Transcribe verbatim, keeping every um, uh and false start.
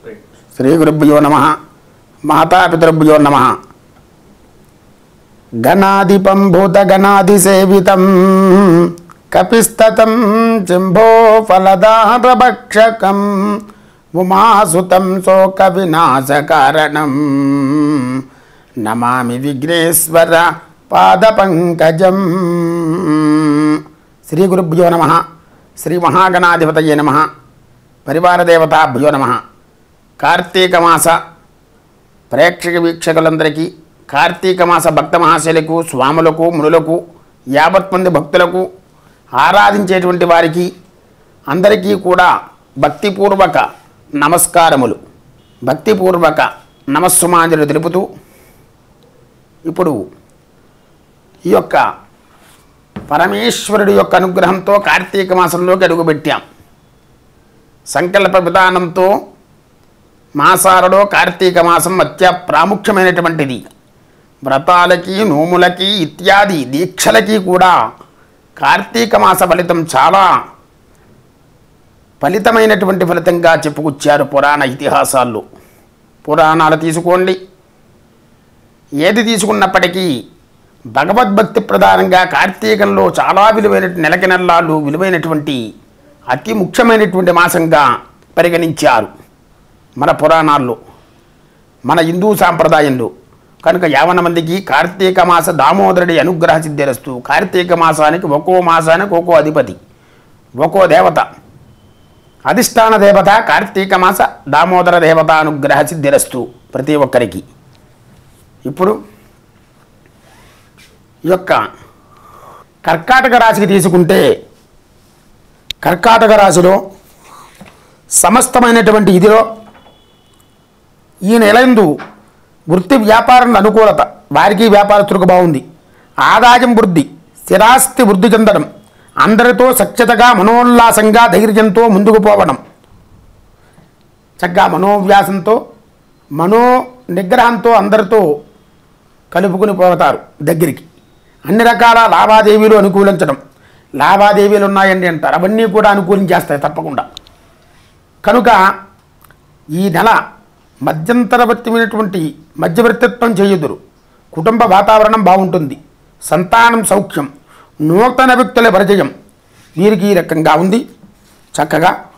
శ్రీ గురుభ్యో నమః. మాతాపితృభ్యో నమః. గణాధిపం భూతగణాధిసేవితం కపిస్తతం చింభో ఫలదారభక్షకం ఉమాసుతం శోక వినాశకారణం నమామి విఘ్నేశ్వర పాదపంకజం. శ్రీ గురుభ్యో నమః. శ్రీ మహాగణాధిపతయే నమః. పరివారదేవతాభ్యో నమః. కార్తీక మాస ప్రేక్షక వీక్షకులందరికీ, కార్తీక మాస భక్త మహాశయులకు, స్వాములకు, మునులకు, యావత్ మంది భక్తులకు, ఆరాధించేటువంటి వారికి అందరికీ కూడా భక్తిపూర్వక నమస్కారములు, భక్తిపూర్వక నమస్సుమాంజలు తెలుపుతూ ఇప్పుడు ఈ యొక్క పరమేశ్వరుడి యొక్క అనుగ్రహంతో కార్తీక మాసంలోకి అడుగుపెట్టాం. సంకల్ప విధానంతో మాసాలలో కార్తీక మాసం అత్య ప్రాముఖ్యమైనటువంటిది. వ్రతాలకి, నోములకి, ఇత్యాది దీక్షలకి కూడా కార్తీక మాస ఫలితం చాలా ఫలితమైనటువంటి ఫలితంగా చెప్పుకొచ్చారు పురాణ ఇతిహాసాల్లో. పురాణాలు తీసుకోండి, ఏది తీసుకున్నప్పటికీ భగవద్భక్తి ప్రధానంగా కార్తీకంలో చాలా విలువైన నెలకి నెలలు విలువైనటువంటి అతి ముఖ్యమైనటువంటి మాసంగా పరిగణించారు మన పురాణాల్లో, మన హిందూ సాంప్రదాయంలో. కనుక యావన మందికి కార్తీక మాస దామోదరుడి అనుగ్రహ సిద్ధిరస్తు. కార్తీక మాసానికి ఒక్కో మాసానికి ఒక్కో అధిపతి, ఒక్కో దేవత, అధిష్టాన దేవత కార్తీక మాస దామోదర దేవత అనుగ్రహ సిద్ధిరస్తు ప్రతి ఒక్కరికి. ఇప్పుడు ఈ యొక్క కర్కాటక రాశికి తీసుకుంటే, కర్కాటక రాశిలో సమస్తమైనటువంటి ఇదిలో ఈ నెలందు వృత్తి వ్యాపారం అనుకూలత, వారికి వ్యాపారస్తులకు బాగుంది. ఆదాయం వృద్ధి, స్థిరాస్తి వృద్ధి చెందడం, అందరితో సఖ్యతగా మనోల్లాసంగా ధైర్యంతో ముందుకు పోవడం, చక్కగా మనోవ్యాసంతో మనో నిగ్రహంతో అందరితో కలుపుకుని పోతారు దగ్గరికి. అన్ని రకాల లావాదేవీలు అనుకూలించడం, లావాదేవీలు ఉన్నాయండి అంటారు, అవన్నీ కూడా అనుకూలించేస్తాయి తప్పకుండా. కనుక ఈ నెల మధ్యంతరవర్తిమైనటువంటి మధ్యవర్తిత్వం చేయుదురు. కుటుంబ వాతావరణం బాగుంటుంది, సంతానం సౌఖ్యం, నూతన వ్యక్తుల పరిచయం వీరికి ఈ రకంగా ఉంది. చక్కగా